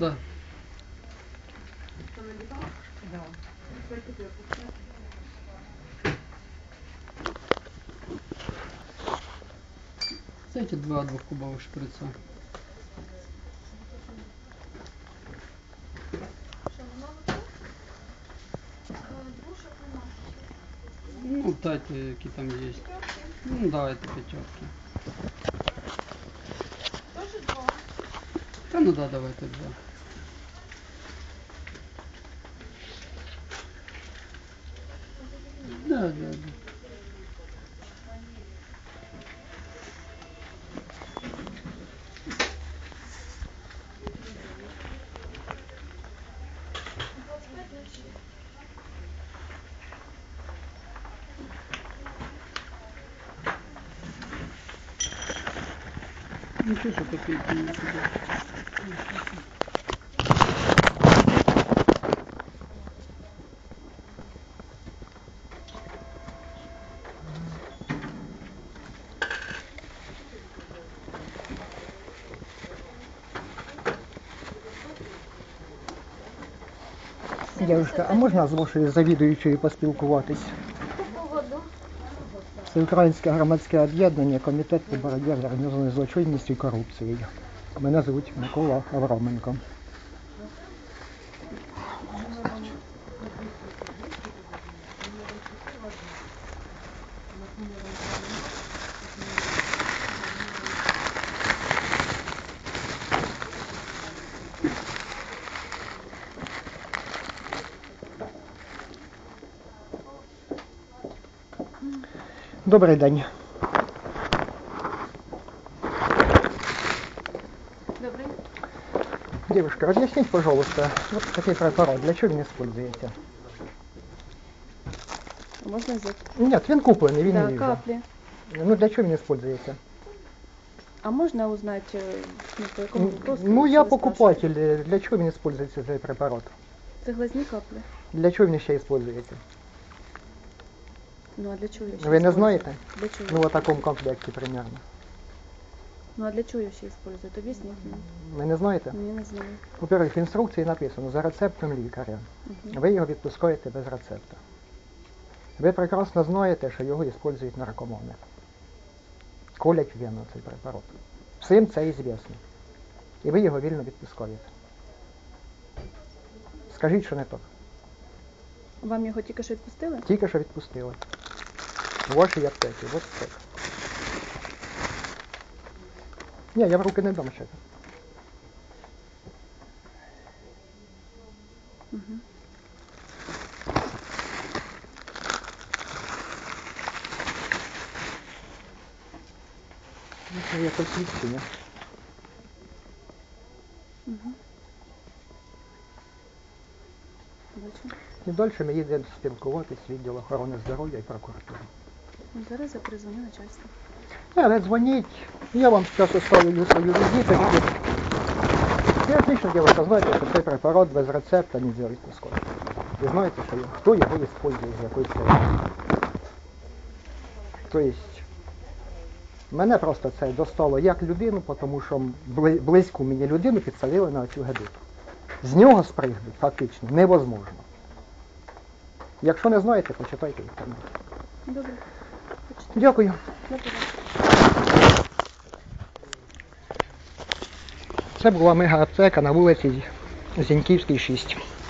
Да. Да. Эти два двухкубовых шприца. Ну, эти, какие там есть. Ну да, это пятерки. Тоже два? Да, ну да, давайте два. Да, да, да. Ну что, что копейки не сюда. Дівчинка, а можна з вашою завідуючою поспілкуватись? По поводу? Це Українське громадське об'єднання, комітет по боротьбі з організованою злочинністю і корупцією. Мене звуть Микола Авраменко. Добрий день. Добрый. Девушка, объясните, пожалуйста, вот такой препарат, для чего вы используете? Можно взять? Нет, він куплений, він Да, не капли. Ну для чего вы используете? А можно узнать, по какому вопросу? Ну я вы покупатель, для чего вы используете цей препарат? спрашиваете? Это глазные капли. Для чего вы ще используете? Ну а для чего я еще Ви не использую? знаєте? Для чего? Ну, в такому комплекті примерно. Ну а для чего я вообще использую? Объясните мне. Ви не знаєте? Я не знаю. Во-первых, в інструкції написано за рецептом лікаря. Ви його відпускаєте без рецепта. Ви прекрасно знаєте, що його використовують наркомани. Колять вену цей препарат. Всім це ізвісно. І ви його вільно відпускаєте. Скажіть, що не так. Вам його тільки що відпустили? Тільки що відпустили. У вашій аптеці. Ось так. Ні, я в руки не дам ще. Угу. Це є посвідчення. Угу. Бачу. І далі ми їдемо спілкуватись з відділу охорони здоров'я і прокуратури. Зараз я перезвоню начальству. Не дзвоніть, я вам зараз оставлю свою візиточку. І отлично, дівчата, знаєте, що цей препарат без рецепта не можна відпускати. І знаєте, що хто його використовує, з якої целі. Тобто, мене просто це достало як людину, тому що близьку мені людину підсадили на цю гидоту. З нього спригнути фактично невозможно. Якщо не знаєте, почитайте в інтернеті. Добре. Дякую. Добре. Це була мега-аптека на вулиці Зіньківській, 6.